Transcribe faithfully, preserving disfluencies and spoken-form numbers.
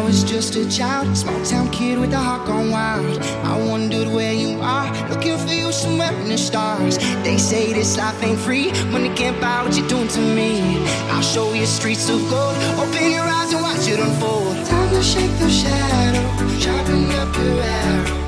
was just a child, small town kid with a heart gone wild. I wondered where you are, looking for you somewhere in the stars. They say this life ain't free, money can't buy what you're doing to me. I'll show you streets of gold, open your eyes and watch it unfold. Time to shake the shadow, sharpen up your arrow.